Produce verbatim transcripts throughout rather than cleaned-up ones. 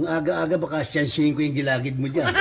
Ang aga-aga baka siyansihin ko yung gilagid mo dyan.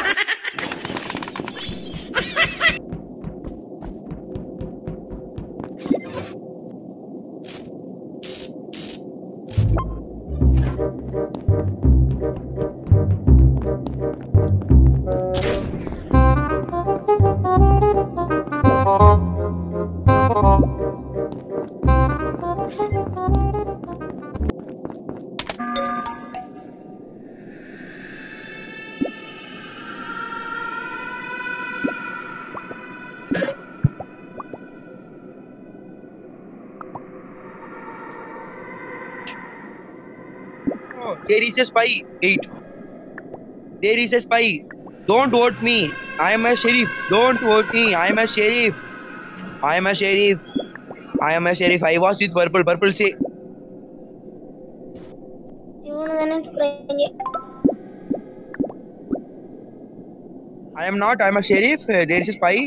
There is a spy. Wait. There is a spy. Don't vote me. I am a sheriff. Don't vote me. I am a sheriff. I am a sheriff. I am a sheriff. I was with purple. Purple say. I am not. I am a sheriff. There is a spy.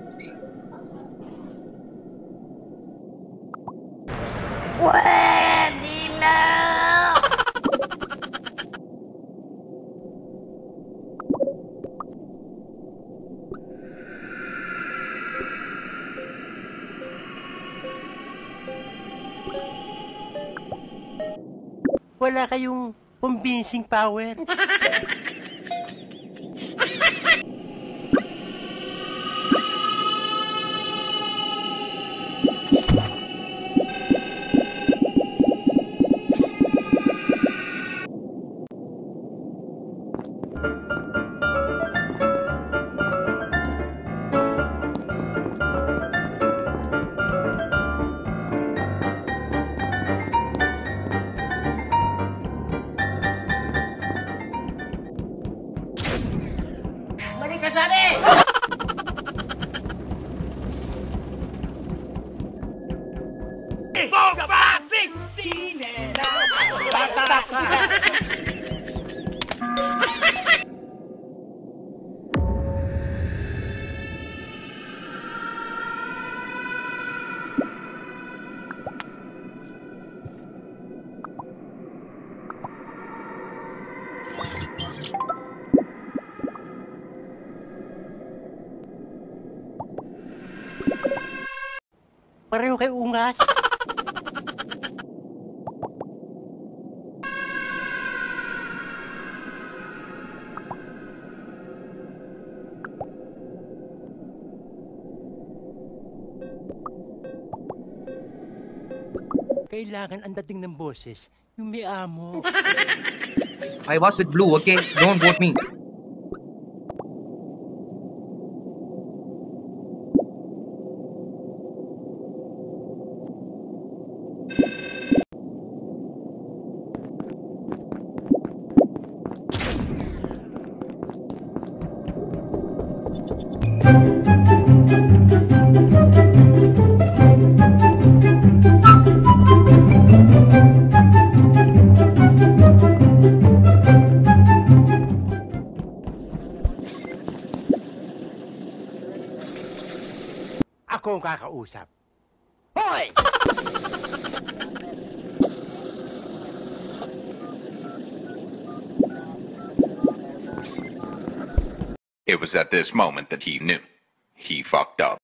Wala kayong convincing power. Pareho kay ungas. Kailangan ang dating ng boses, yung may amo. I was with blue, okay? Don't vote me. Ako ang kakausap. Hoy! It was at this moment that he knew. He fucked up.